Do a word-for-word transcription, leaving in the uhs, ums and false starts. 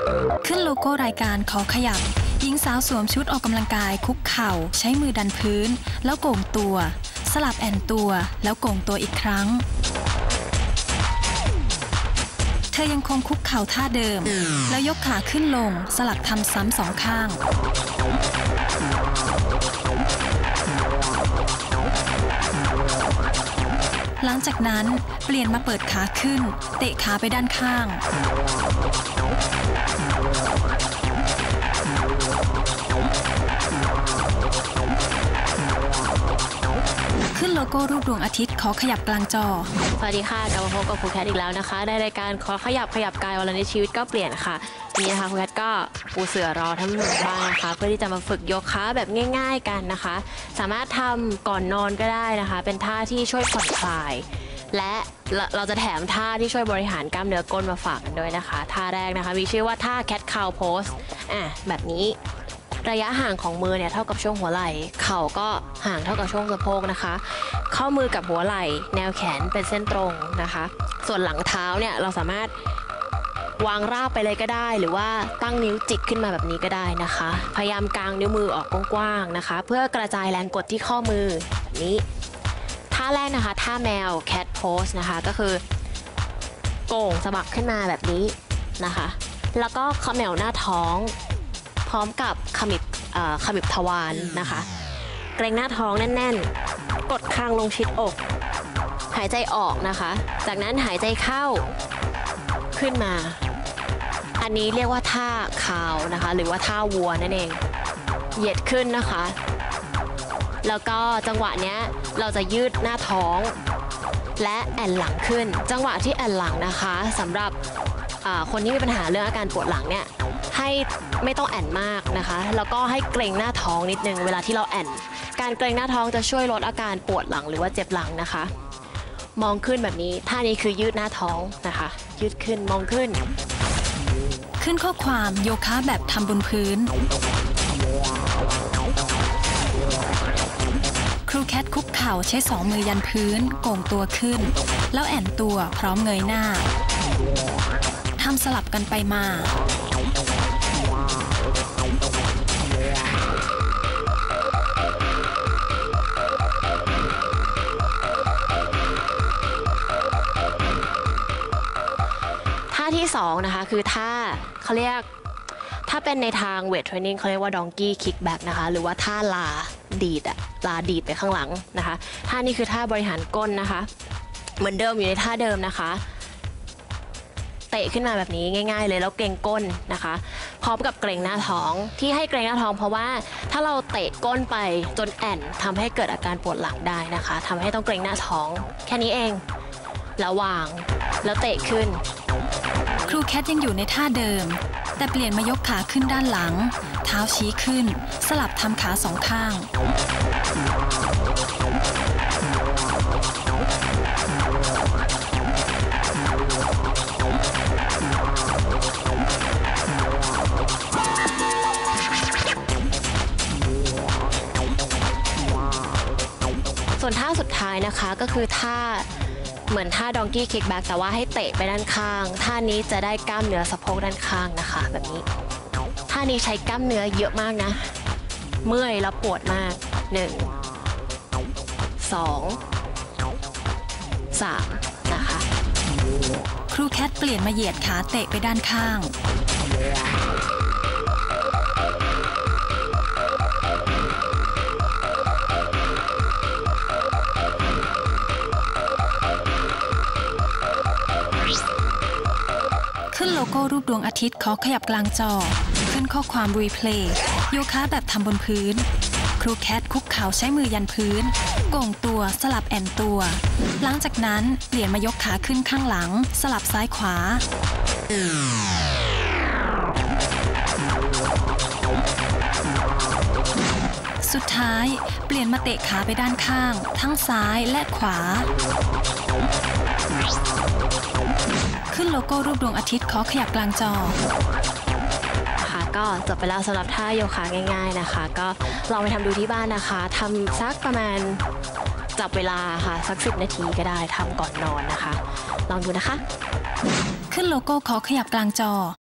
ขึ้นโลโก้รายการขอขยับหญิงสาวสวมชุดออกกำลังกายคุกเข่าใช้มือดันพื้นแล้วโก่งตัวสลับแอนตัวแล้วโก่งตัวอีกครั้งเธอยังคงคุกเข่าท่าเดิมแล้วยกขาขึ้นลงสลับทำซ้ำสองข้างหลังจากนั้นเปลี่ยนมาเปิดขาขึ้นเตะขาไปด้านข้างขึ้นโลโก้รูปดวงอาทิตย์ขอขยับกลางจอสวัสดีค่ะกลับมาพบกับครูแคทอีกแล้วนะคะในรายการขอขยับขยับกายวันนี้ชีวิตก็เปลี่ยนค่ะนี่นะคะครูแคทก็ปูเสื่อรอทั้งหมดบ้างนะคะเพื่อที่จะมาฝึกโยคะแบบง่ายๆกันนะคะสามารถทำก่อนนอนก็ได้นะคะเป็นท่าที่ช่วยผ่อนคลายและเราจะแถมท่าที่ช่วยบริหารกล้ามเนื้อก้นมาฝากกันด้วยนะคะท่าแรกนะคะมีชื่อว่าท่า cat cow pose อ่ะแบบนี้ระยะห่างของมือเนี่ยเท่ากับช่วงหัวไหล่เข่าก็ห่างเท่ากับช่วงสะโพกนะคะข้อมือกับหัวไหล่แนวแขนเป็นเส้นตรงนะคะส่วนหลังเท้าเนี่ยเราสามารถวางราบไปเลยก็ได้หรือว่าตั้งนิ้วจิกขึ้นมาแบบนี้ก็ได้นะคะพยายามกางนิ้วมือออกกว้างๆนะคะเพื่อกระจายแรงกดที่ข้อมือแบบนี้ท่าแรกนะคะท่าแมว cat pose นะคะก็คือโก่งสะบักขึ้นมาแบบนี้นะคะแล้วก็เขม่าหน้าท้องพร้อมกับขมิบขมิบทวารนะคะเกรงหน้าท้องแน่นๆกดคางลงชิดอกหายใจออกนะคะจากนั้นหายใจเข้าขึ้นมาอันนี้เรียกว่าท่าคาวนะคะหรือว่าท่าวัวนั่นเองเหยียดขึ้นนะคะแล้วก็จังหวะเนี้ยเราจะยืดหน้าท้องและแอนหลังขึ้นจังหวะที่แอนหลังนะคะสำหรับคนที่มีปัญหาเรื่องอาการปวดหลังเนี่ยให้ไม่ต้องแอนมากนะคะแล้วก็ให้เกรงหน้าท้องนิดนึงเวลาที่เราแอนการเกรงหน้าท้องจะช่วยลดอาการปวดหลังหรือว่าเจ็บหลังนะคะมองขึ้นแบบนี้ท่านี้คือยืดหน้าท้องนะคะยืดขึ้นมองขึ้นขึ้นข้อความโยคะแบบทำบนพื้นครูแคทคุกเข่าใช้สองมือยันพื้นโก่งตัวขึ้นแล้วแอนตัวพร้อมเงยหน้าทำสลับกันไปมาท่าที่สองนะคะคือท่าเขาเรียกถ้าเป็นในทางเวทเทรนนิ่งเขาเรียกว่าดองกี้คิกแบ็กนะคะหรือว่าท่าลาดีดอะลาดีดไปข้างหลังนะคะท่านี้คือท่าบริหารก้นนะคะเหมือนเดิมอยู่ในท่าเดิมนะคะเตะขึ้นมาแบบนี้ง่ายๆเลยแล้วเกรงก้นนะคะพร้อมกับเกรงหน้าท้องที่ให้เกรงหน้าท้องเพราะว่าถ้าเราเตะก้นไปจนแอนทำให้เกิดอาการปวดหลังได้นะคะทำให้ต้องเกรงหน้าท้องแค่นี้เองแล้ววางแล้วเตะขึ้นครูแคทยังอยู่ในท่าเดิมแต่เปลี่ยนมายกขาขึ้นด้านหลังเท้าชี้ขึ้นสลับทำขาสองข้างส่วนท่าสุดท้ายนะคะก็คือท่าเหมือนท่าดองกี้คิกแบ็กแต่ว่าให้เตะไปด้านข้างท่านี้จะได้กล้ามเนื้อสะโพกด้านข้างนะคะแบบนี้ท่านี้ใช้กล้ามเนื้อเยอะมากนะเมื่อยแล้วปวดมากหนึ่งสองสามนะคะครูแคทเปลี่ยนมาเหยียดขาเตะไปด้านข้างขึ้นโลโก้รูปดวงอาทิตย์ขอขยับกลางจอขึ้นข้อความรีเพลย์โยคะแบบทำบนพื้นครูแคทคุกเข่าใช้มือยันพื้นโก่งตัวสลับแอนตัวหลังจากนั้นเปลี่ยนมายกขาขึ้นข้างหลังสลับซ้ายขวาสุดท้ายเปลี่ยนมาเตะขาไปด้านข้างทั้งซ้ายและขวาขึ้นโลโก้รูปดวงอาทิตย์ขอขยับกลางจอค่ะก็จบไปแล้วสำหรับท่าโยคะง่ายๆนะคะก็ลองไปทำดูที่บ้านนะคะทำสักประมาณจับเวลาค่ะสักสิบนาทีก็ได้ทำก่อนนอนนะคะลองดูนะคะขึ้นโลโก้ขอขยับกลางจอ